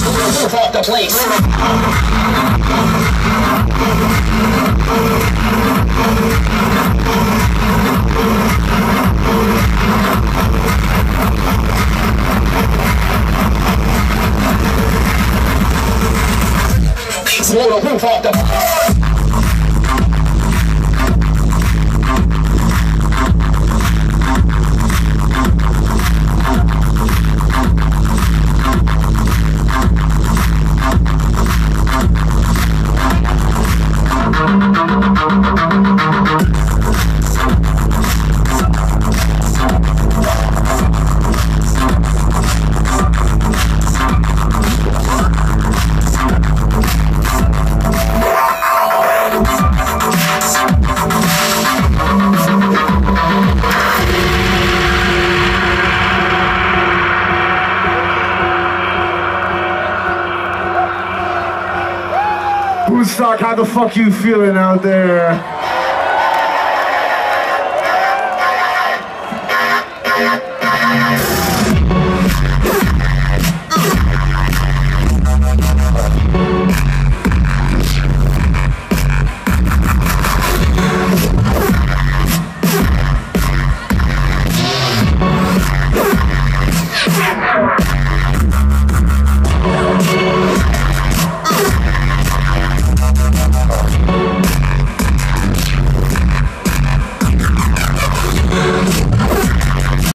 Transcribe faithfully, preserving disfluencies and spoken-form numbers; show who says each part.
Speaker 1: Roof off the place. Blow the roof off the
Speaker 2: Woodstock, how the fuck you feeling out there?